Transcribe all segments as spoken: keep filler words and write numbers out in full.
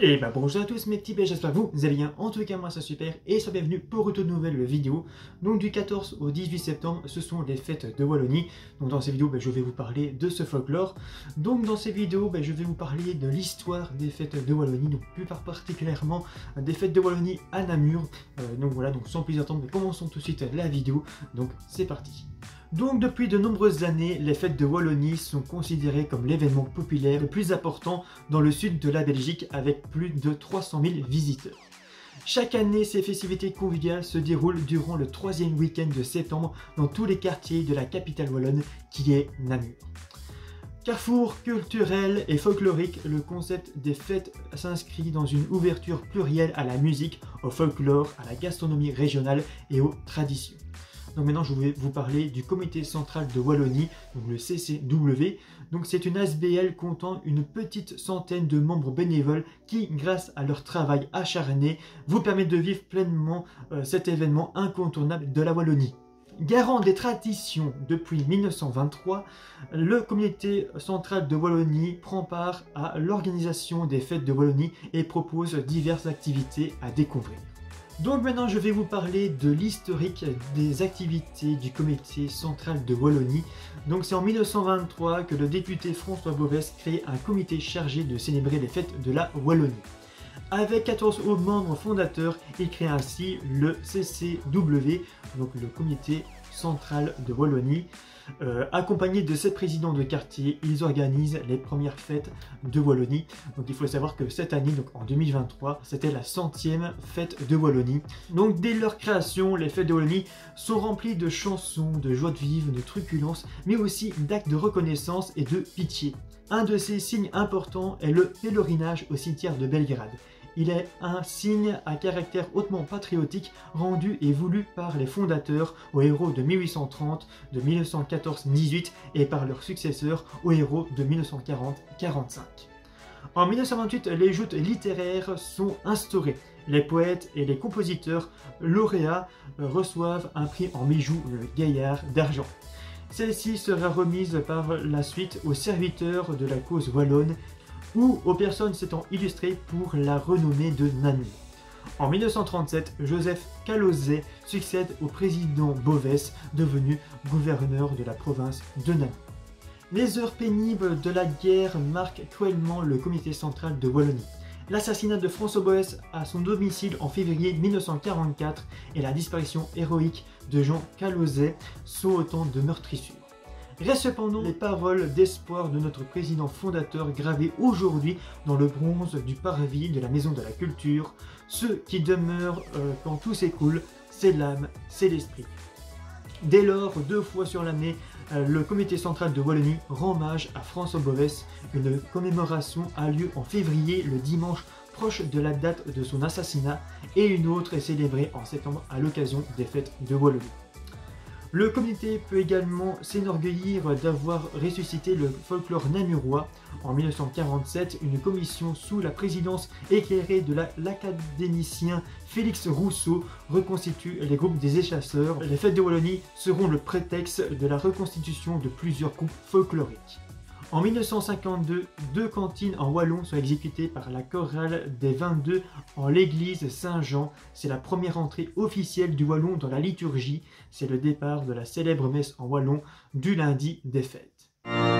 Et bah bonjour à tous mes petits, j'espère que vous allez bien, en tout cas moi ça super et soyez bienvenue pour une toute nouvelle vidéo. Donc du quatorze au dix-huit septembre, ce sont les fêtes de Wallonie. Donc dans ces vidéos, bah, je vais vous parler de ce folklore. Donc dans ces vidéos, bah, je vais vous parler de l'histoire des fêtes de Wallonie, donc plus particulièrement des fêtes de Wallonie à Namur. Euh, donc voilà, donc sans plus attendre, commençons tout de suite la vidéo, donc c'est parti. Donc depuis de nombreuses années, les fêtes de Wallonie sont considérées comme l'événement populaire le plus important dans le sud de la Belgique avec plus de trois cent mille visiteurs. Chaque année, ces festivités conviviales se déroulent durant le troisième week-end de septembre dans tous les quartiers de la capitale wallonne qui est Namur. Carrefour culturel et folklorique, le concept des fêtes s'inscrit dans une ouverture plurielle à la musique, au folklore, à la gastronomie régionale et aux traditions. Donc maintenant je vais vous parler du comité central de Wallonie, donc le C C W. Donc c'est une A S B L comptant une petite centaine de membres bénévoles qui, grâce à leur travail acharné, vous permettent de vivre pleinement euh, cet événement incontournable de la Wallonie. Garant des traditions depuis mille neuf cent vingt-trois, le comité central de Wallonie prend part à l'organisation des fêtes de Wallonie et propose diverses activités à découvrir. Donc maintenant je vais vous parler de l'historique des activités du comité central de Wallonie. Donc c'est en mille neuf cent vingt-trois que le député François Bovès crée un comité chargé de célébrer les fêtes de la Wallonie. Avec quatorze membres fondateurs, il crée ainsi le C C W, donc le comité central de Wallonie. Euh, accompagné de sept présidents de quartier, ils organisent les premières fêtes de Wallonie. Donc il faut savoir que cette année, donc en deux mille vingt-trois, c'était la centième fête de Wallonie. Donc dès leur création, les fêtes de Wallonie sont remplies de chansons, de joie de vivre, de truculence, mais aussi d'actes de reconnaissance et de pitié. Un de ces signes importants est le pèlerinage au cimetière de Belgrade. Il est un signe à caractère hautement patriotique rendu et voulu par les fondateurs aux héros de mille huit cent trente, de mille neuf cent quatorze dix-huit et par leurs successeurs aux héros de mille neuf cent quarante quarante-cinq. En mille neuf cent vingt-huit, les joutes littéraires sont instaurées. Les poètes et les compositeurs lauréats reçoivent un prix en bijoux, le Gaillard d'argent. Celle-ci sera remise par la suite aux serviteurs de la cause wallonne ou aux personnes s'étant illustrées pour la renommée de Namur. En mille neuf cent trente-sept, Joseph Calozet succède au président Bovès, devenu gouverneur de la province de Namur. Les heures pénibles de la guerre marquent cruellement le comité central de Wallonie. L'assassinat de François Bovès à son domicile en février mille neuf cent quarante-quatre et la disparition héroïque de Jean Calozet sont autant de meurtrissures. Restent cependant les paroles d'espoir de notre président fondateur gravées aujourd'hui dans le bronze du parvis de la Maison de la Culture. Ce qui demeure euh, quand tout s'écoule, c'est l'âme, c'est l'esprit. Dès lors, deux fois sur l'année, euh, le comité central de Wallonie rend hommage à François Bovès. Une commémoration a lieu en février, le dimanche proche de la date de son assassinat, et une autre est célébrée en septembre à l'occasion des fêtes de Wallonie. Le comité peut également s'enorgueillir d'avoir ressuscité le folklore namurois. En mille neuf cent quarante-sept, une commission sous la présidence éclairée de l'académicien Félix Rousseau reconstitue les groupes des échasseurs. Les fêtes de Wallonie seront le prétexte de la reconstitution de plusieurs groupes folkloriques. En mille neuf cent cinquante-deux, deux cantines en wallon sont exécutées par la chorale des vingt-deux en l'église Saint-Jean. C'est la première entrée officielle du wallon dans la liturgie. C'est le départ de la célèbre messe en wallon du lundi des fêtes.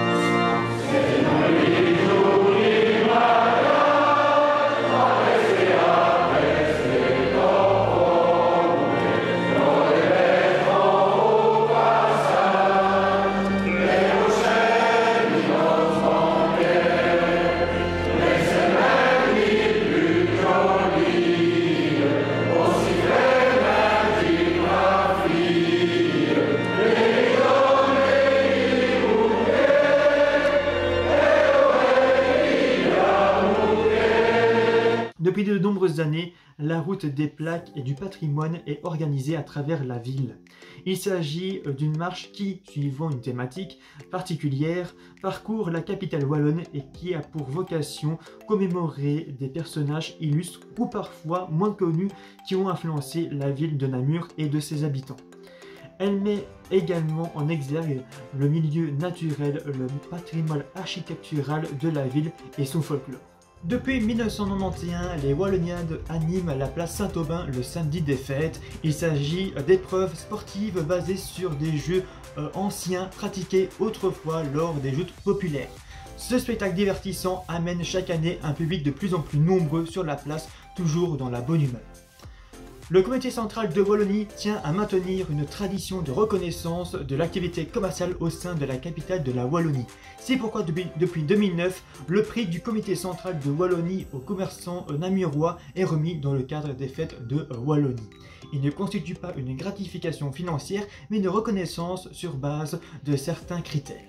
Depuis de nombreuses années, la route des plaques et du patrimoine est organisée à travers la ville. Il s'agit d'une marche qui, suivant une thématique particulière, parcourt la capitale wallonne et qui a pour vocation commémorer des personnages illustres ou parfois moins connus qui ont influencé la ville de Namur et de ses habitants. Elle met également en exergue le milieu naturel, le patrimoine architectural de la ville et son folklore. Depuis mille neuf cent quatre-vingt-onze, les Walloniades animent la place Saint-Aubin le samedi des fêtes. Il s'agit d'épreuves sportives basées sur des jeux euh, anciens pratiqués autrefois lors des joutes populaires. Ce spectacle divertissant amène chaque année un public de plus en plus nombreux sur la place, toujours dans la bonne humeur. Le comité central de Wallonie tient à maintenir une tradition de reconnaissance de l'activité commerciale au sein de la capitale de la Wallonie. C'est pourquoi depuis, depuis deux mille neuf, le prix du comité central de Wallonie aux commerçants namurois est remis dans le cadre des fêtes de Wallonie. Il ne constitue pas une gratification financière, mais une reconnaissance sur base de certains critères.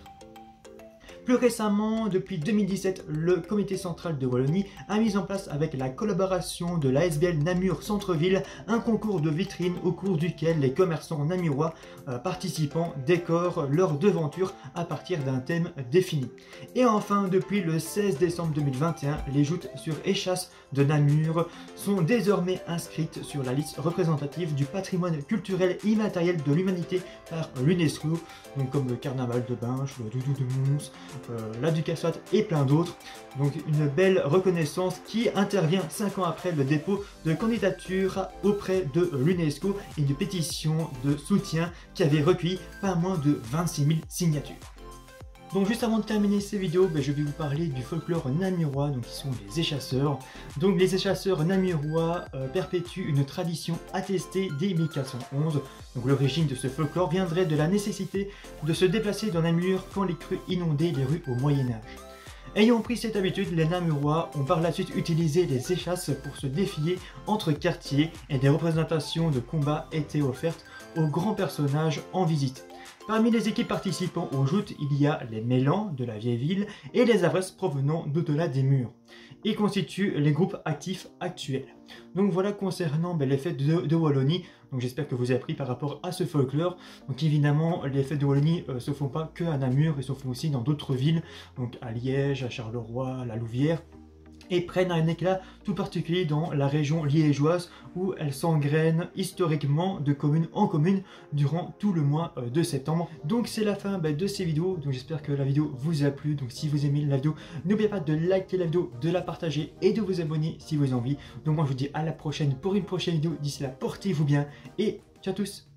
Plus récemment, depuis deux mille dix-sept, le comité central de Wallonie a mis en place avec la collaboration de l'A S B L Namur Centre-Ville un concours de vitrine au cours duquel les commerçants namurois euh, participants décorent leur devanture à partir d'un thème défini. Et enfin, depuis le seize décembre deux mille vingt et un, les joutes sur échasses de Namur sont désormais inscrites sur la liste représentative du patrimoine culturel immatériel de l'humanité par l'UNESCO, donc comme le carnaval de Binche, le doudou de Mons, Euh, la Ducassat et plein d'autres. Donc une belle reconnaissance qui intervient cinq ans après le dépôt de candidature auprès de l'UNESCO et une pétition de soutien qui avait recueilli pas moins de vingt-six mille signatures. Donc juste avant de terminer ces vidéos, ben, je vais vous parler du folklore namurois, donc qui sont les échasseurs. Donc les échasseurs namurois euh, perpétuent une tradition attestée dès mille quatre cent onze. Donc l'origine de ce folklore viendrait de la nécessité de se déplacer dans Namur quand les crues inondaient les rues au Moyen-Âge. Ayant pris cette habitude, les Namurois ont par la suite utilisé les échasses pour se défier entre quartiers et des représentations de combats étaient offertes aux grands personnages en visite. Parmi les équipes participant aux joutes, il y a les Mélans de la vieille ville et les Avresses provenant d'au-delà des murs. Ils constituent les groupes actifs actuels. Donc voilà concernant ben, les fêtes de, de Wallonie. Donc j'espère que vous avez appris par rapport à ce folklore. Donc évidemment, les fêtes de Wallonie ne euh, se font pas que à Namur, elles se font aussi dans d'autres villes, donc à Liège, à Charleroi, à la Louvière, et prennent un éclat tout particulier dans la région liégeoise où elles s'engrainent historiquement de commune en commune durant tout le mois de septembre. Donc c'est la fin bah, de ces vidéos, donc j'espère que la vidéo vous a plu. Donc si vous aimez la vidéo, n'oubliez pas de liker la vidéo, de la partager et de vous abonner si vous avez envie. Donc moi je vous dis à la prochaine pour une prochaine vidéo. D'ici là, portez-vous bien et ciao à tous.